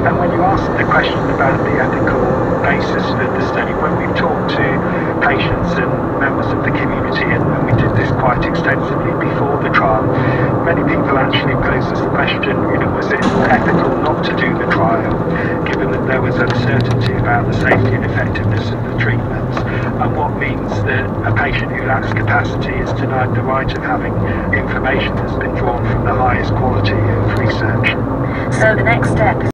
And when you ask the question about the ethical basis for the study, when we've talked to patients and members of the community, and we did this quite extensively before the trial, many people actually pose us the question, was it ethical not to do the trial, given that there was uncertainty about the safety and effectiveness of the treatments, and what means that a patient who lacks capacity is denied the right of having information that's been drawn from the highest quality of research. So the next step